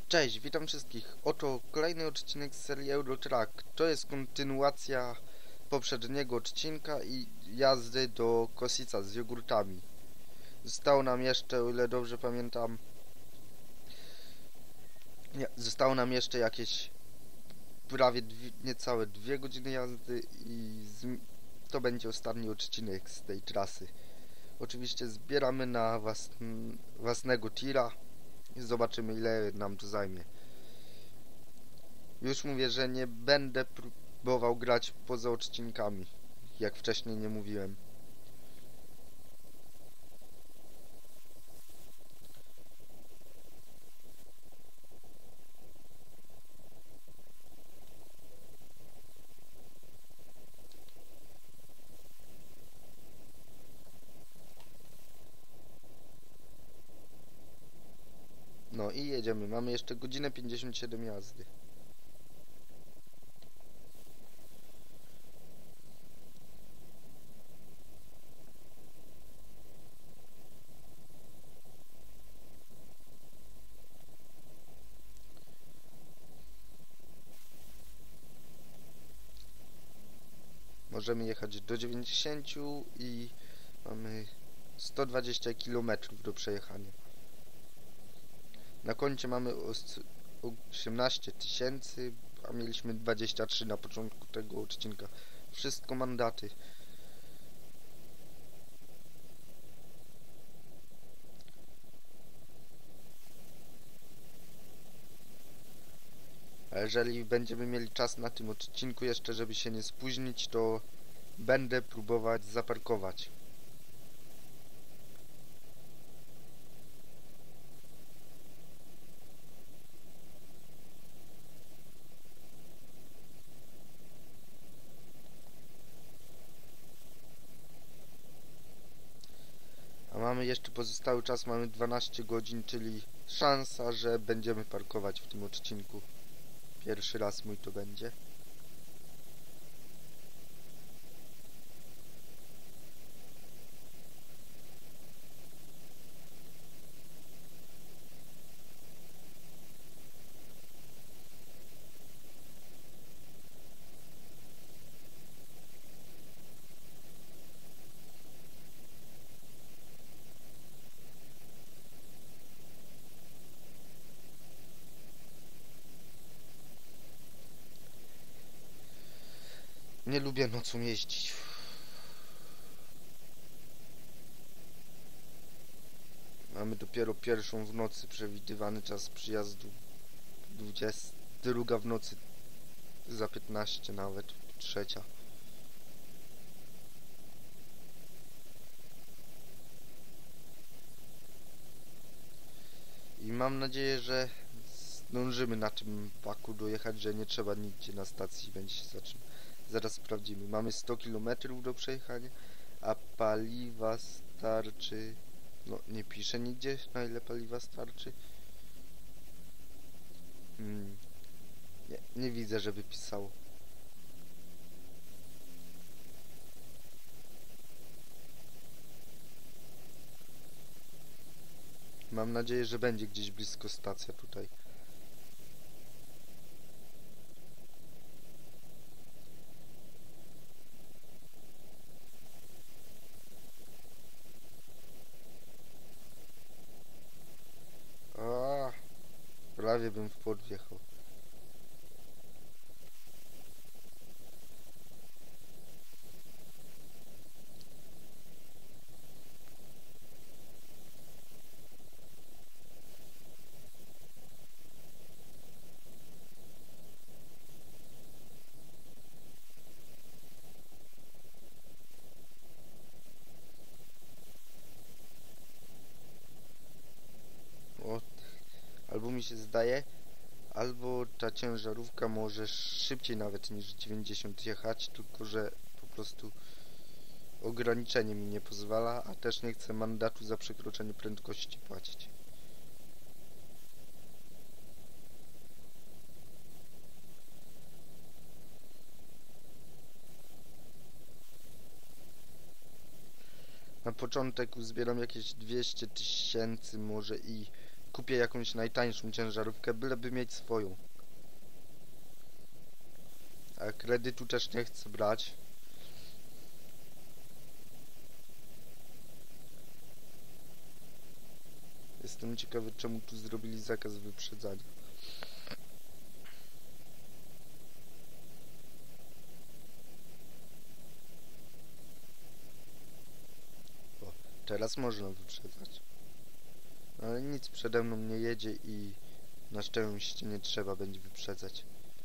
Cześć, witam wszystkich. Oto kolejny odcinek z serii Eurotrack. To jest kontynuacja poprzedniego odcinka i jazdy do Kosica z jogurtami. Zostało nam jeszcze, o ile dobrze pamiętam, zostało nam jeszcze jakieś prawie niecałe 2 godziny jazdy i to będzie ostatni odcinek z tej trasy. Oczywiście zbieramy na własnego tira i zobaczymy, ile nam to zajmie. Już mówię, że nie będę próbował grać poza odcinkami, jak wcześniej nie mówiłem. No i jedziemy. Mamy jeszcze godzinę 57 jazdy. Możemy jechać do 90 i mamy 120 km do przejechania. Na koncie mamy 18 tysięcy, a mieliśmy 23 na początku tego odcinka. Wszystko mandaty. A jeżeli będziemy mieli czas na tym odcinku jeszcze, żeby się nie spóźnić, to będę próbować zaparkować. A mamy jeszcze pozostały czas, mamy 12 godzin, czyli szansa, że będziemy parkować w tym odcinku. Pierwszy raz mój to będzie. Nie lubię nocą jeździć. Mamy dopiero pierwszą w nocy, przewidywany czas przyjazdu 22 w nocy, za 15 nawet, trzecia. I mam nadzieję, że zdążymy na tym paku dojechać, że nie trzeba nigdzie na stacji będzie się zatrzymać. Zaraz sprawdzimy. Mamy 100 km do przejechania, a paliwa starczy... No, nie pisze nigdzie, na ile paliwa starczy. Nie widzę, żeby pisało. Mam nadzieję, że będzie gdzieś blisko stacja tutaj. A, prawie bym w płot wjechał. O, albo mi się zdaje, albo ta ciężarówka może szybciej nawet niż 90 jechać, tylko że po prostu ograniczenie mi nie pozwala, a też nie chcę mandatu za przekroczenie prędkości płacić. Na początek uzbieram jakieś 200 000 może i kupię jakąś najtańszą ciężarówkę, byleby mieć swoją. A kredytu też nie chcę brać. Jestem ciekawy, czemu tu zrobili zakaz wyprzedzania. O, teraz można wyprzedzać. Ale nic przede mną nie jedzie i na szczęście nie trzeba będzie wyprzedzać.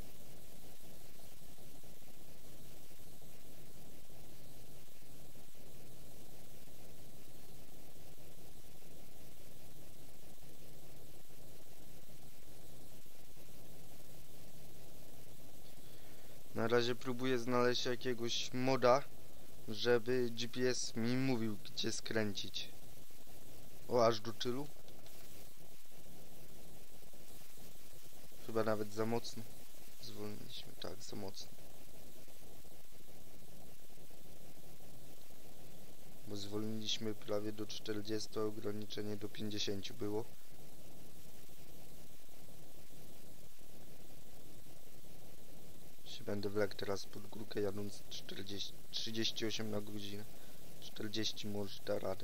Na razie próbuję znaleźć jakiegoś moda, żeby GPS mi mówił, gdzie skręcić. O, aż do tylu? Chyba nawet za mocno. Zwolniliśmy, tak, za mocno. Bo zwolniliśmy prawie do 40, a ograniczenie do 50 było. Się będę wlekł teraz pod górkę, jadąc 38 na godzinę. 40 może da radę.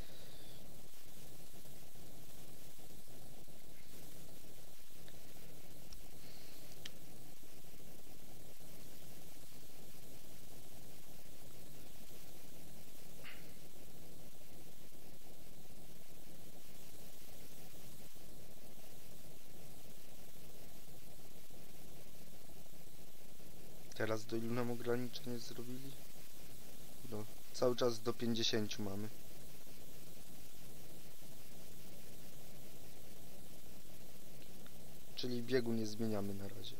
Teraz do ilu nam ograniczenie zrobili? No, cały czas do 50 mamy. Czyli biegu nie zmieniamy na razie.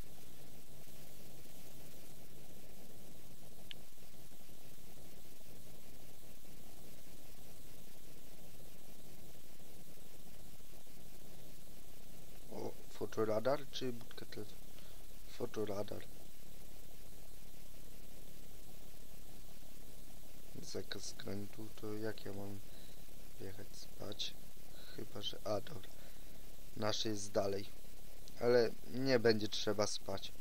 O, fotoradar czy budka telefon? Fotoradar. Zakaz skrętu, to jak ja mam jechać spać? Chyba, że... A, dobra. Nasze jest dalej. Ale nie będzie trzeba spać.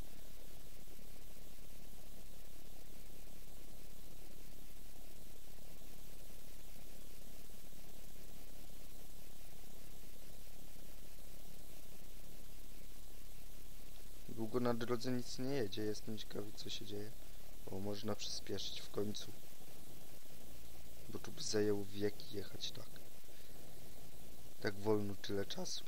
Długo na drodze nic nie jedzie. Jestem ciekawy, co się dzieje. O, można przyspieszyć w końcu. Bo tu by zajęło wieki jechać tak. Tak wolno tyle czasu.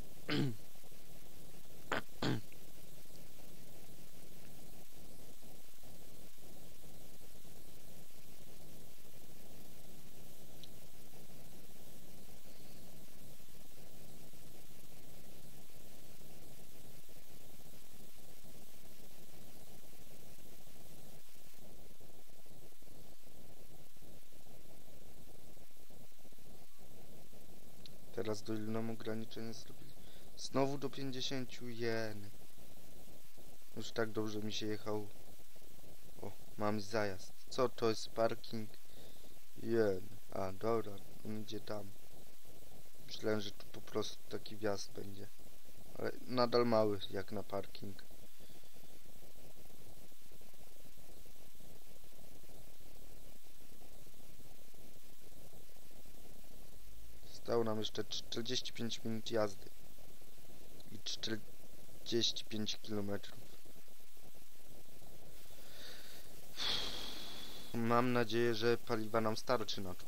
Teraz do ilu nam ograniczenie zrobili? Znowu do 50, jen. Już tak dobrze mi się jechało. O, mam zajazd. Co to jest parking? Jen. A, dobra, on idzie tam. Myślałem, że tu po prostu taki wjazd będzie. Ale nadal mały, jak na parking. Zostało nam jeszcze 45 minut jazdy. I 45 km. Mam nadzieję, że paliwa nam starczy na to.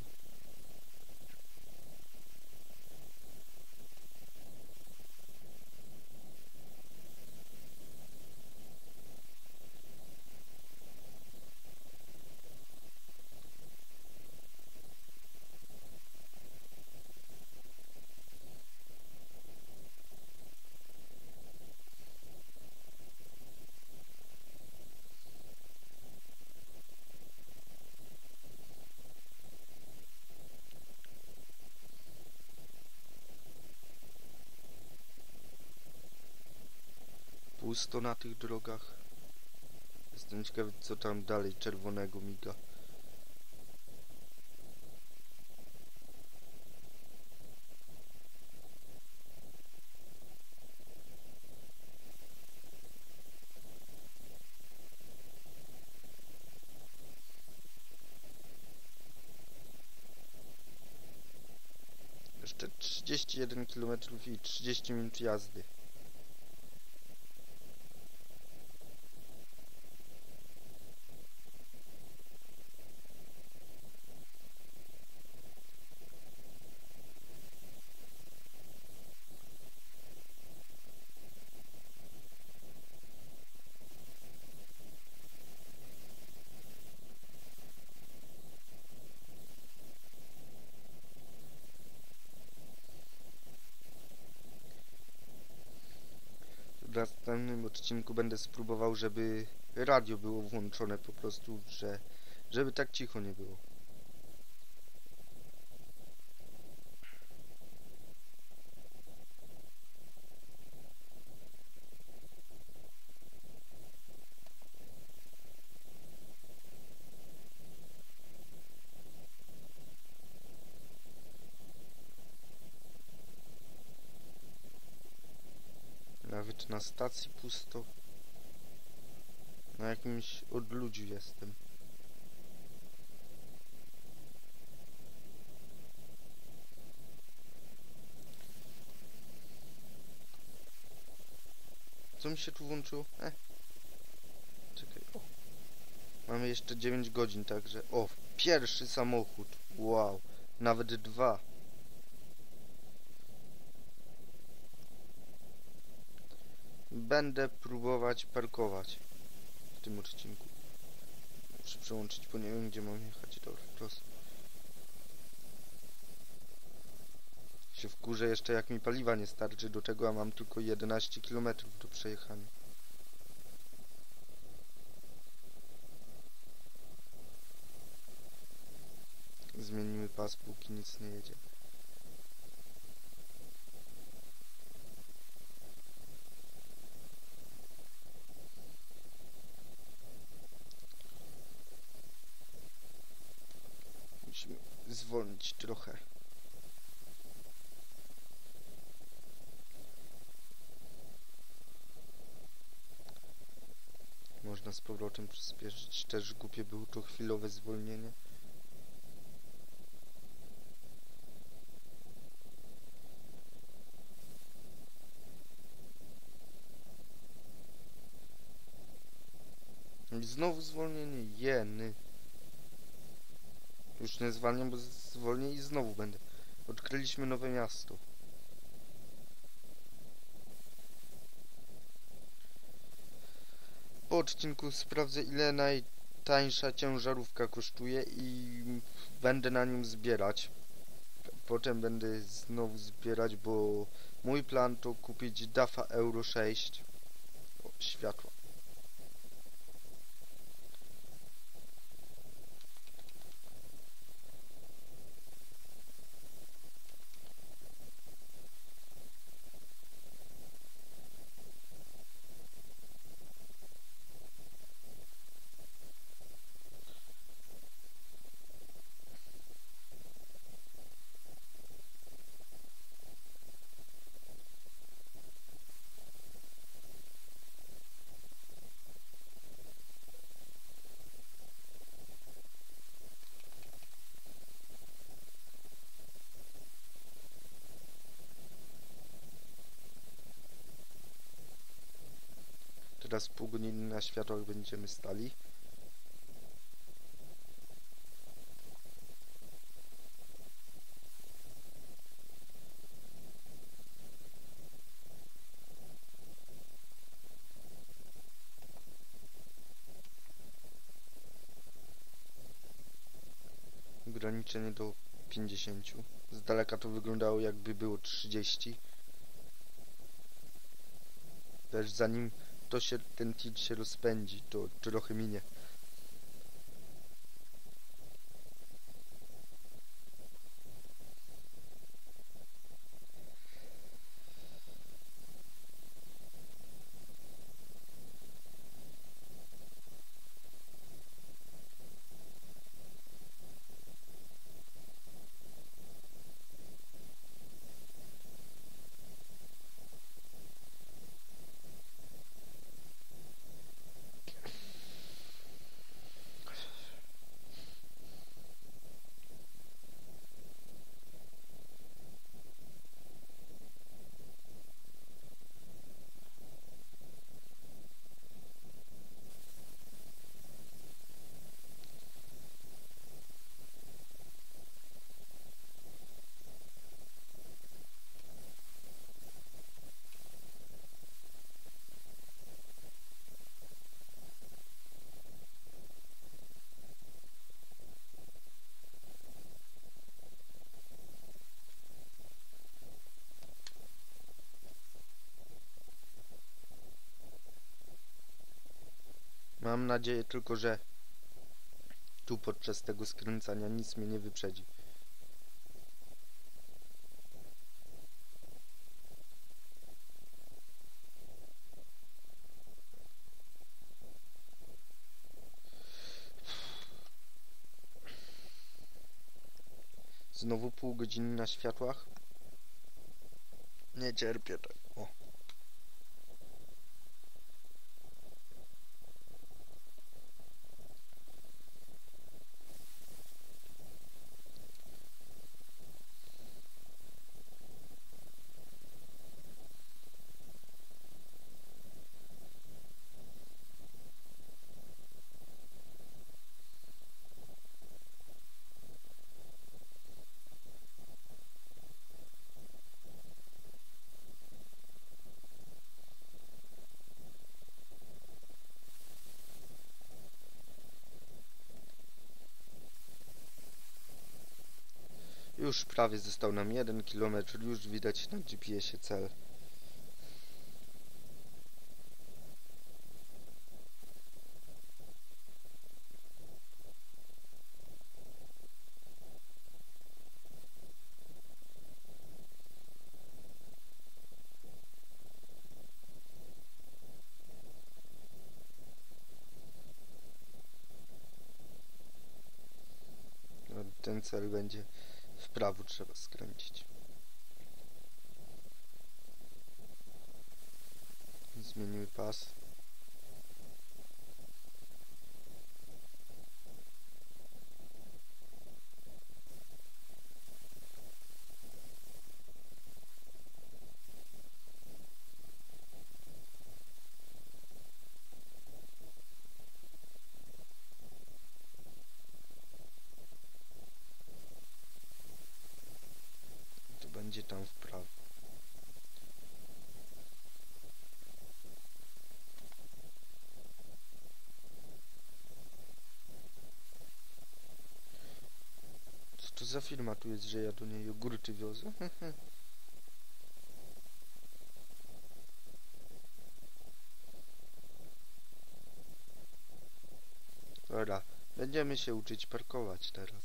Pusto na tych drogach. Jestem ciekawy, co tam dalej czerwonego miga. jeszcze 31 km i 30 minut jazdy. W następnym odcinku będę spróbował, żeby radio było włączone po prostu, żeby tak cicho nie było. Nawet na stacji pusto. Na jakimś odludziu jestem. Co mi się tu włączyło? Czekaj, o. Mamy jeszcze 9 godzin, także... O, pierwszy samochód. Wow. Nawet 2. Będę próbować parkować w tym odcinku. Muszę przełączyć, bo nie wiem, gdzie mam jechać. Dobra, prosto. Się wkurzę jeszcze, jak mi paliwa nie starczy do tego, a mam tylko 11 km do przejechania. Zmienimy pas, póki nic nie jedzie. Musimy zwolnić trochę. Można z powrotem przyspieszyć. Też głupie było to chwilowe zwolnienie. I znowu zwolnienie. Jeny. Już nie zwalniam, bo zwolnię i znowu będę. Odkryliśmy nowe miasto. Po odcinku sprawdzę, ile najtańsza ciężarówka kosztuje i będę na nią zbierać. Potem będę znowu zbierać, bo mój plan to kupić DAF-a Euro 6. O, światła. Teraz pół godziny na światłach będziemy stali. Ograniczenie do 50. Z daleka to wyglądało, jakby było 30. Też zanim ten tilt się rozpędzi, to trochę minie. Mam nadzieję tylko, że tu podczas tego skręcania nic mnie nie wyprzedzi. Znowu pół godziny na światłach. Nie cierpię tego. O. Już prawie został nam 1 kilometr, już widać na GPS-ie cel. No, ten cel będzie w prawo, trzeba skręcić. Zmienimy pas. To będzie tam w prawo. Co to za firma tu jest, że ja do niej jogurty wiozę? Dobra, będziemy się uczyć parkować teraz.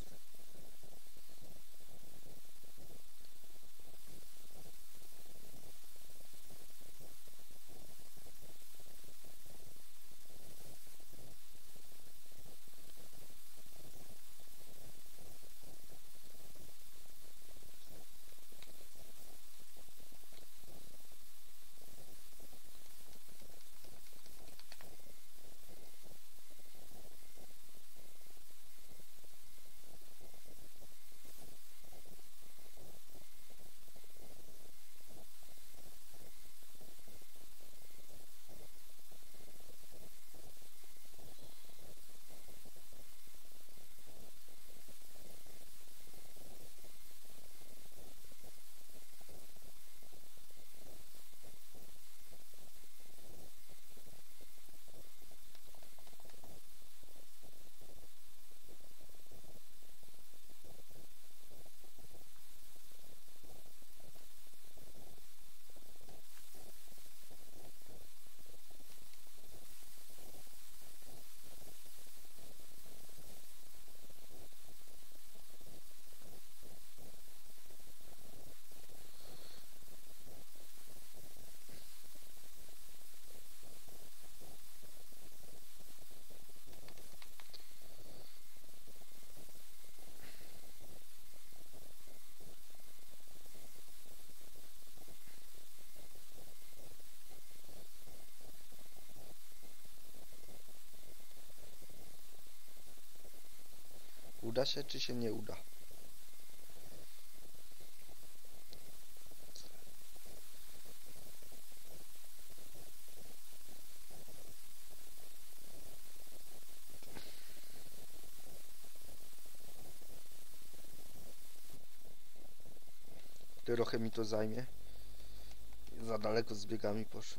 Uda się, czy się nie uda? Trochę mi to zajmie. Za daleko z biegami poszło.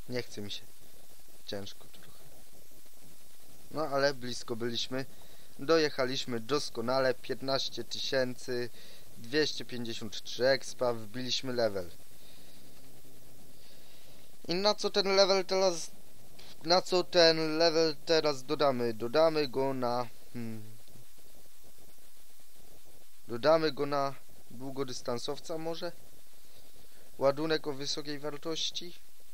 Nie chce mi się. Ciężko trochę. No ale blisko byliśmy. Dojechaliśmy doskonale. 15 253 expa. Wbiliśmy level. I na co ten level teraz... Na co ten level teraz dodamy? Dodamy go na... Dodamy go na długodystansowca może? Ładunek o wysokiej wartości?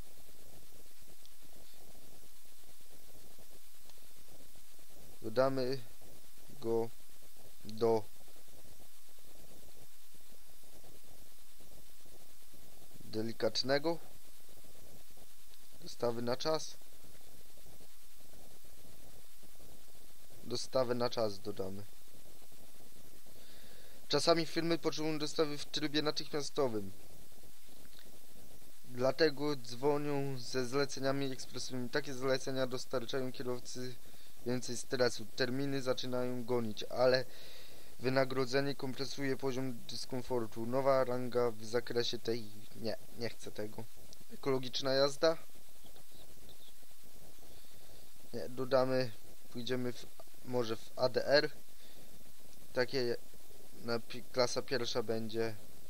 Dodamy go do delikatnego. Dostawy na czas. Dostawy na czas dodamy. Czasami firmy potrzebują dostawy w trybie natychmiastowym. Dlatego dzwonią ze zleceniami ekspresowymi. Takie zlecenia dostarczają kierowcy więcej stresu. Terminy zaczynają gonić, ale wynagrodzenie kompresuje poziom dyskomfortu. Nowa ranga w zakresie tej... Nie chcę tego. Ekologiczna jazda? Nie, dodamy... Pójdziemy może w ADR. Takie... klasa pierwsza będzie...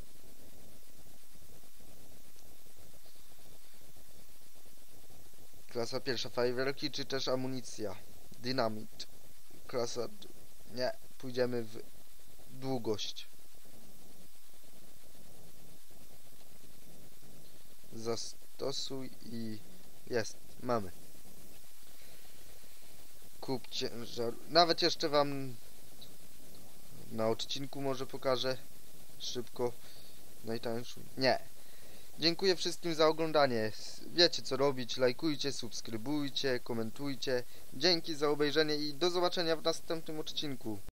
Klasa pierwsza fajerwerki, czy też amunicja. Dynamit. Klasa... Nie, pójdziemy w długość. Zastosuj i... Jest, mamy. Kup ciężar... Nawet jeszcze wam... Na odcinku może pokażę. Szybko. Najtańszą. Nie. Dziękuję wszystkim za oglądanie. Wiecie co robić. Lajkujcie, subskrybujcie, komentujcie. Dzięki za obejrzenie i do zobaczenia w następnym odcinku.